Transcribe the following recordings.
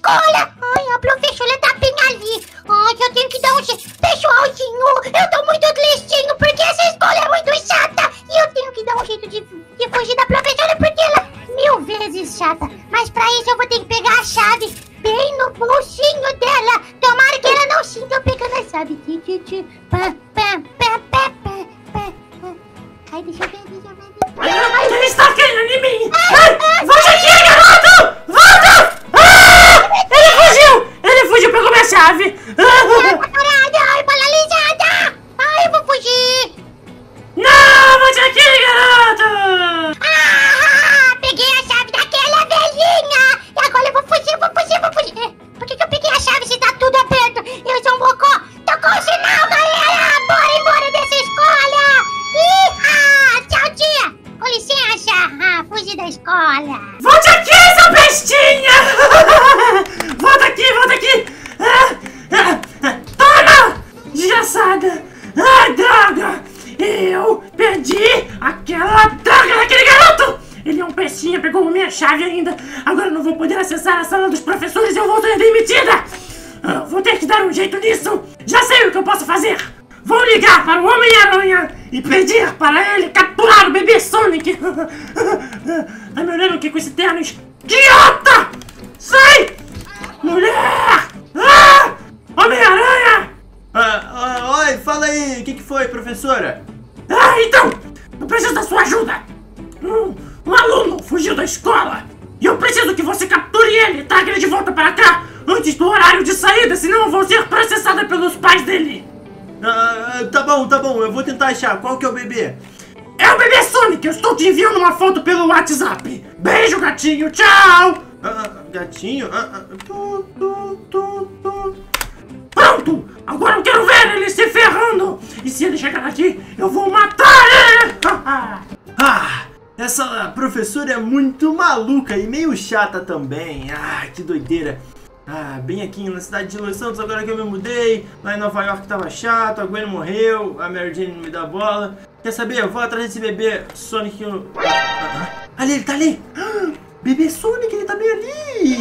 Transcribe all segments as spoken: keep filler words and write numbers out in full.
escola. Ai, a professora tá bem ali. Ai, eu tenho que dar um jeito. Pessoalzinho, eu tô muito tristinho porque essa escola é muito chata. E eu tenho que dar um jeito de, de fugir da professora porque ela é mil vezes chata. Mas pra isso eu vou ter que pegar a chave bem no bolsinho dela. Tomara que ela não sinta eu pegando a chave. Tchu, tchu, tchu. Pá, pá, pá, pá, pá, pá, pá. Ai, deixa eu ver, deixa eu ver. Ai, ele está querendo em mim! Ai, volte aqui, garoto! Volta! Ah, ele fugiu! Ele fugiu, pegou minha chave! Ai, paralisada! Ai, eu vou fugir! Não, volte aqui, garoto! Ah, peguei a chave daquela velhinha! E agora eu vou fugir, vou fugir, vou fugir! É, por que, que eu peguei a chave se tá tudo aberto? Eu sou um bocó! Tocou o sinal, galera! Bora embora dessa escola! Ih, ah, tchau, tia! Com licença! Ah, fugi da escola! Volte aqui, seu bestinha! Volta aqui, volta aqui! Ah, ah, ah, toma! Desgraçada! Ai, droga! Eu perdi aquela droga daquele garoto! Ele é um pestinha, pegou minha chave ainda! Agora eu não vou poder acessar a sala dos professores e eu vou ser demitida! Ah, vou ter que dar um jeito nisso! Já sei o que eu posso fazer! Vou ligar para o Homem-Aranha e pedir para ele capturar o bebê Sonic! Tá me olhando aqui com esse terno idiota! Sai! Mulher! Ah! Homem-Aranha! Ah, ah, oi, fala aí, o que, que foi, professora? Ah, então! Eu preciso da sua ajuda! Um, um aluno fugiu da escola! E eu preciso que você capture ele e traga ele de volta para cá antes do horário de saída, senão eu vou ser processada pelos pais dele! Ah, tá bom, tá bom, eu vou tentar achar. Qual que é o bebê? É o bebê Sonic! Eu estou te enviando uma foto pelo WhatsApp! Beijo, gatinho! Tchau! Ah, gatinho? Ah, ah, tu, tu, tu, tu. Pronto! Agora eu quero ver ele se ferrando! E se ele chegar aqui, eu vou matar ele! Ah, essa professora é muito maluca e meio chata também. Ah, que doideira. Ah, bem aqui na cidade de Los Santos, agora que eu me mudei. Lá em Nova York tava chato, a Gwen morreu, a Mary Jane não me dá bola. Quer saber? Eu vou atrás desse bebê Sonic. Eu... Ah, ah, ah. Ali, ele tá ali! Ah, bebê Sonic, ele tá bem ali!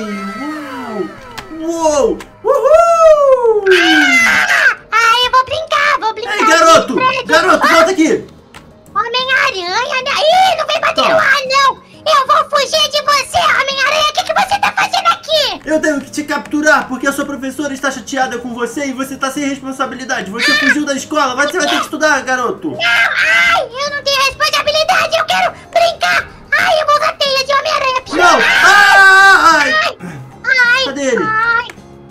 Uau! Uou! Uhul! Ah, ah, eu vou brincar, vou brincar! Ei, garoto! Garoto, volta aqui! Homem-Aranha! Ih, não vem bater no ar, não! Eu vou fugir de você, Homem-Aranha! O que, que você tá fazendo aqui? Eu tenho que te capturar porque a sua professora está chateada com você e você tá sem responsabilidade. Você ah, fugiu da escola, vai, você vai ter que estudar, garoto. Não, ai, eu não tenho responsabilidade, eu quero brincar. Ai, eu vou na teia de Homem-Aranha. Não, ah, ai. Ai, cadê ele? Ai,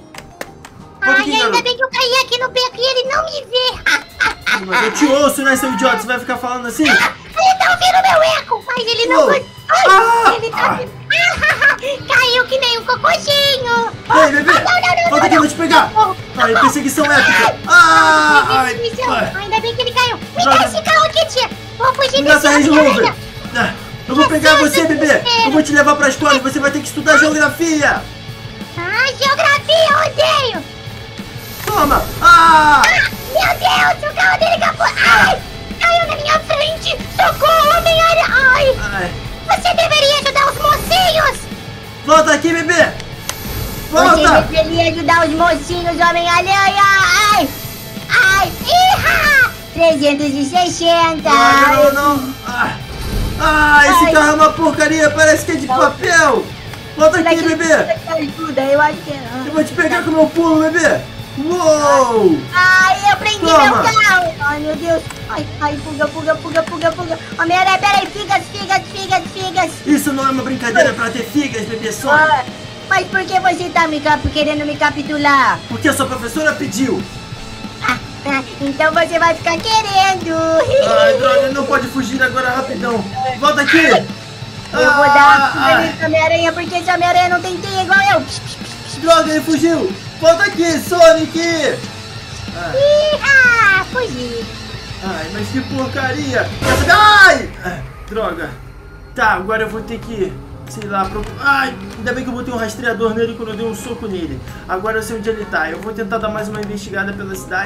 ai aqui, ainda garoto. bem que eu caí aqui no beco e ele não me vê. Mas eu te ouço, né, seu idiota? Você vai ficar falando assim? Ah, ele tá ouvindo meu eco, mas ele não... Ai, ah, ele tá... Ah. Caiu que nem um cocôzinho. Ei, bebê, ah, não, não, não, volta aqui, eu vou te pegar. Ai, perseguição épica. Ah, ai, ai, ainda bem que ele caiu. Me Droga. dá esse carro aqui, tia. Vou fugir Me dá desse essa Range Rover. Homem-Aranha. Ah, eu vou pegar você, bebê. Eu vou te levar pra escola e você vai ter que estudar geografia. Ah, geografia, eu odeio. Toma. Ah, Ah, meu Deus, o carro dele capô. Ai, caiu na minha frente. Socorro, Homem-Aranha. Ai, ai. você deveria ajudar os mocinhos. Volta aqui, bebê. Você Volta. deveria ajudar os mocinhos, Homem-Aranha. Ai, ai, iha. trezentos e sessenta. Não, não, não. Ah, ah, esse Ai. carro é uma porcaria, parece que é de Não. papel. Volta aqui, Daqui- bebê. Ajuda, eu acho que não. Eu vou te pegar com o meu pulo, bebê. Uou. Ai, eu prendi Toma. meu carro. Ai, meu Deus. Ai, ai, fuga, fuga, fuga, fuga, fuga. Homem-Aranha, peraí, figas, figas, figas, figas. Isso não é uma brincadeira pra ter figas, bebê Sonic. Ah, mas por que você tá me cap querendo me capitular? Porque a sua professora pediu. Ah, ah, então você vai ficar querendo. Ai, droga, não pode fugir agora rapidão. Volta aqui. Eu vou dar uma fuga nesse Homem-Aranha porque esse Homem-Aranha não tem teia igual eu. Psh, psh, psh. Droga, ele fugiu. Volta aqui, Sonic. Ah, Ih, ah, fugi. ai, mas que porcaria. Ai, ah, droga. Tá, agora eu vou ter que, sei lá, pro... Ai, ainda bem que eu botei um rastreador nele quando eu dei um soco nele. Agora eu sei onde ele tá. Eu vou tentar dar mais uma investigada pela cidade e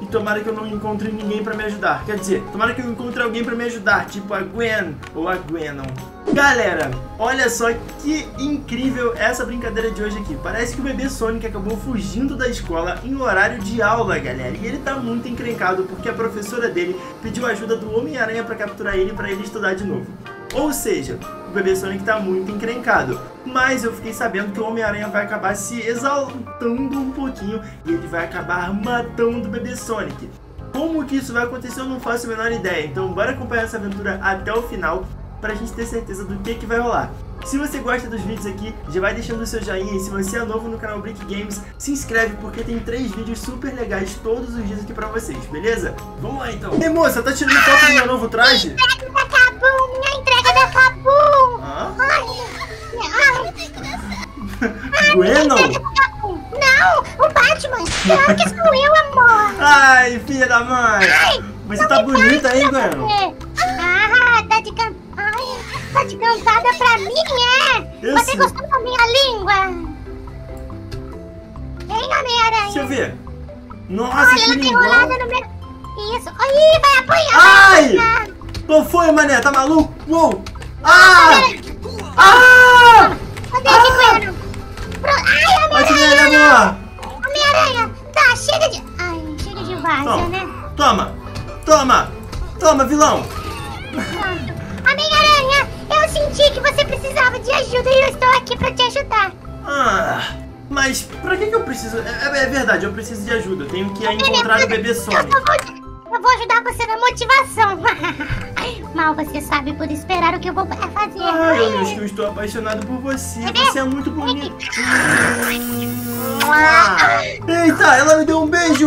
tomara que eu não encontre ninguém pra me ajudar. Quer dizer, tomara que eu encontre alguém pra me ajudar, tipo a Gwen ou a Gwenon. Galera, olha só que incrível essa brincadeira de hoje aqui. Parece que o bebê Sonic acabou fugindo da escola em horário de aula, galera. E ele tá muito encrencado porque a professora dele pediu ajuda do Homem-Aranha pra capturar ele pra ele estudar de novo. Ou seja, o bebê Sonic tá muito encrencado. Mas eu fiquei sabendo que o Homem-Aranha vai acabar se exaltando um pouquinho e ele vai acabar matando o bebê Sonic. Como que isso vai acontecer eu não faço a menor ideia. Então bora acompanhar essa aventura até o final pra gente ter certeza do que que vai rolar. Se você gosta dos vídeos aqui, já vai deixando o seu joinha. E se você é novo no canal Brick Games, se inscreve porque tem três vídeos super legais todos os dias aqui pra vocês, beleza? Vamos lá então. Ei moça, tá tirando foto do meu novo traje? Minha entrega da Kabum, minha entrega da Kabum. Hã? Ai, ai. Gwenon? Não, o Batman. Não, que sou eu, amor. Ai, filha da mãe. Ai, você tá bonita, hein, Gwenon? Ah, tá de can... Ai, tá de cantada pra mim, é? Eu Você sei. gostou da minha língua? Hein, Homem-Aranha? Deixa eu ver. Nossa, Olha, que ela tem linguão. enrolada no meu... Isso. Ai, vai apanhar. Ai! Vai apanhar. Qual foi, mané? Tá maluco? Uou! Ah! Ah! Cadê esse Gwenon? Pro... Ai, Bate nele, Homem-Aranha! amor! Homem-Aranha! Tá, chega de... Ai, chega de várzea, Toma, né? toma, toma, toma, vilão! Pronto. Homem-Aranha, eu senti que você precisava de ajuda e eu estou aqui pra te ajudar. Ah, mas pra que que eu preciso... É, é verdade, eu preciso de ajuda. Eu tenho que encontrar o bebê Sonic. Eu vou, eu vou ajudar você na motivação. Mal você sabe por esperar o que eu vou fazer. Ai, eu acho que eu estou apaixonado por você. Você é muito bonito. Ah, eita, ela me deu um beijo.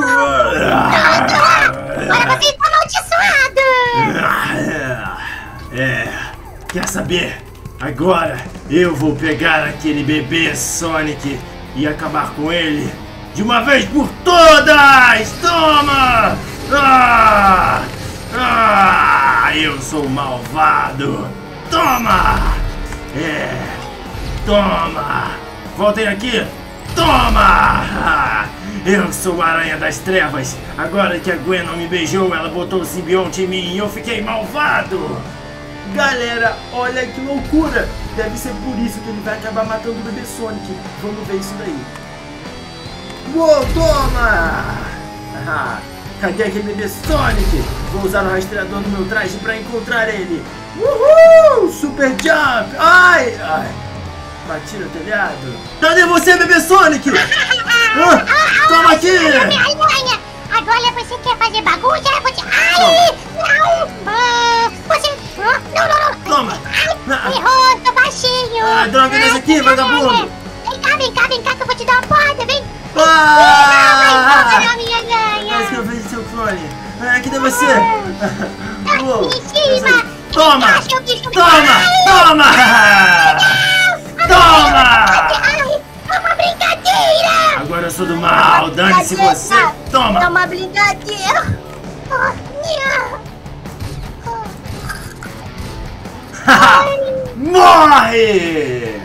Agora você está amaldiçoado. É, quer saber? Agora eu vou pegar aquele bebê Sonic e acabar com ele de uma vez por todas! Toma! Ah! Ah! Eu sou malvado! Toma! É! Toma! Voltem aqui! Toma! Ah! Eu sou a Aranha das Trevas! Agora que a Gwen não me beijou, ela botou o simbionte em mim e eu fiquei malvado! Galera, olha que loucura! Deve ser por isso que ele vai acabar matando o bebê Sonic. Vamos ver isso daí. Uou, toma! Ah, cadê aquele bebê Sonic? Vou usar o rastreador no meu traje pra encontrar ele. Uhul! Super Jump! Ai, ai! Bati no telhado. Cadê você, bebê Sonic? Ah, toma aqui! Homem-Aranha, agora você quer fazer bagunça? Você... Ai, não! Ah, você... Ah, não, não, não! Toma! Ai, errou, tô baixinho! Ah, droga, desce aqui, vagabundo! Vem cá, vem cá, vem cá que eu vou te dar uma porrada, vem! Ah! Vai embora, minha aranha! Quase que eu vejo seu clone. Ah, cadê você? Tá Uou, aqui em cima! toma! Vem cá, seu bicho. Toma! Toma! Toma! Ai, é uma brincadeira! Agora eu sou do mal, dane-se você! É Toma! uma brincadeira! Ah, Morre!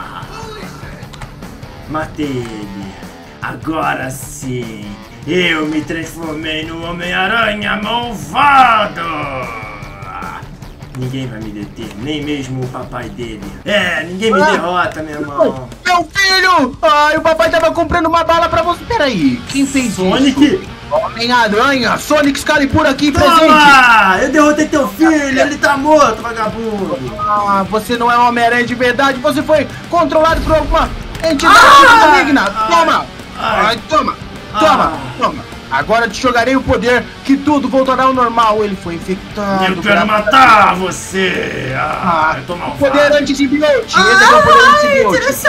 Matei ele. Agora sim, eu me transformei no Homem-Aranha malvado! Ninguém vai me deter, nem mesmo o papai dele. É, ninguém me Ah. derrota, meu irmão. Meu filho! Ai, o papai tava comprando uma bala pra você. Peraí, quem fez Sonic? isso? Homem-Aranha, Sonic Excalibur aqui presente. Toma! Eu derrotei teu filho, ele tá morto, vagabundo. Ah, você não é um Homem-Aranha de verdade, você foi controlado por alguma entidade Ah! maligna. Toma! Ai. Ai, toma! Toma! Ah. Toma! Agora te jogarei o poder que tudo voltará ao normal. Ele foi infectado. Eu quero pra- matar você. Ah, Ah, eu tô o malvado. poder anti-simbionte. Esse aqui é o poder anti-simbionte.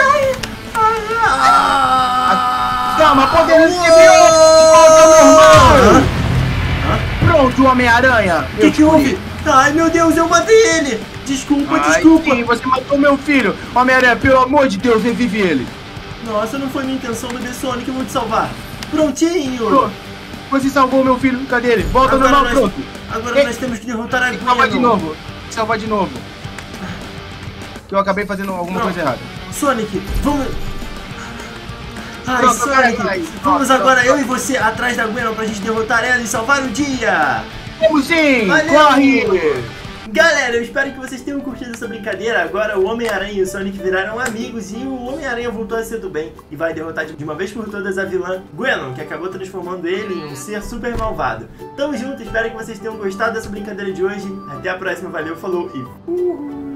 Ah, Toma, poder anti-simbionte. Volta ao normal. Hã? Pronto, Homem-Aranha. O que que houve? Ai, meu Deus, eu matei ele. Desculpa, Ai, desculpa. sim, você matou meu filho. Homem-Aranha, pelo amor de Deus, revive ele. Nossa, não foi minha intenção, bebê Sonic, eu vou te salvar. Prontinho. Pronto. Você salvou meu filho. Cadê ele? Volta ao Agora normal, nós, pronto. agora Ei, nós temos que derrotar a Tem que salvar de Gwen. novo. Tem que salvar de novo. Que eu acabei fazendo alguma Não. coisa errada. Sonic, vamos... Ai, Pronto, Sonic, peraí, aí. vamos Pronto, agora pronto. eu e você atrás da Gwen pra gente derrotar ela e salvar o dia! Vamos sim! Valeu! Corre! Galera, eu espero que vocês tenham curtido essa brincadeira. Agora o Homem-Aranha e o Sonic viraram amigos e o Homem-Aranha voltou a ser do bem e vai derrotar de uma vez por todas a vilã Gwen, que acabou transformando ele em um ser super malvado. Tamo junto, espero que vocês tenham gostado dessa brincadeira de hoje. Até a próxima, valeu, falou e... Uhul.